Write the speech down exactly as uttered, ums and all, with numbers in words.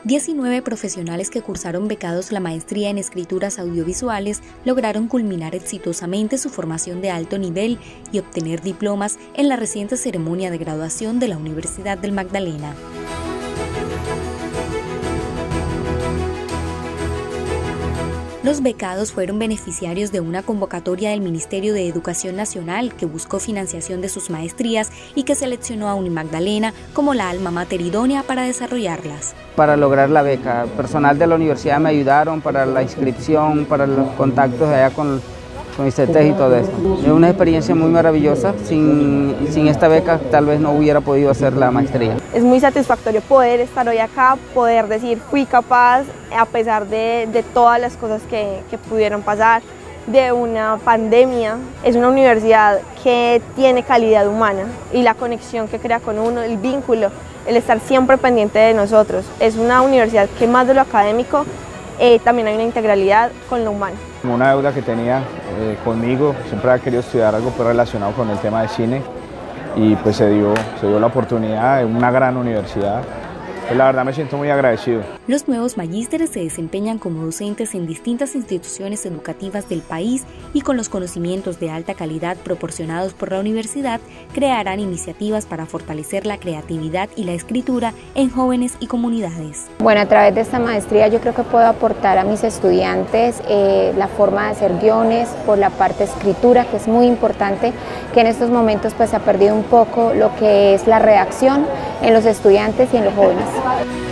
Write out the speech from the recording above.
diecinueve profesionales que cursaron becados la maestría en escrituras audiovisuales lograron culminar exitosamente su formación de alto nivel y obtener diplomas en la reciente ceremonia de graduación de la Universidad del Magdalena. Los becados fueron beneficiarios de una convocatoria del Ministerio de Educación Nacional que buscó financiación de sus maestrías y que seleccionó a Unimagdalena como la alma mater idónea para desarrollarlas. Para lograr la beca, personal de la universidad me ayudaron para la inscripción, para los contactos allá con, con I C E T y todo eso. Es una experiencia muy maravillosa, sin, sin esta beca tal vez no hubiera podido hacer la maestría. Es muy satisfactorio poder estar hoy acá, poder decir fui capaz a pesar de, de todas las cosas que, que pudieron pasar, de una pandemia. Es una universidad que tiene calidad humana y la conexión que crea con uno, el vínculo, el estar siempre pendiente de nosotros. Es una universidad que más de lo académico, eh, también hay una integralidad con lo humano. Una deuda que tenía eh, conmigo, siempre había querido estudiar algo pues, relacionado con el tema de cine y pues se dio, se dio la oportunidad en una gran universidad. Pues la verdad me siento muy agradecido. Los nuevos magísteres se desempeñan como docentes en distintas instituciones educativas del país y con los conocimientos de alta calidad proporcionados por la universidad crearán iniciativas para fortalecer la creatividad y la escritura en jóvenes y comunidades. Bueno, a través de esta maestría yo creo que puedo aportar a mis estudiantes eh, la forma de hacer guiones por la parte de escritura, que es muy importante, que en estos momentos pues se ha perdido un poco lo que es la redacción en los estudiantes y en los jóvenes.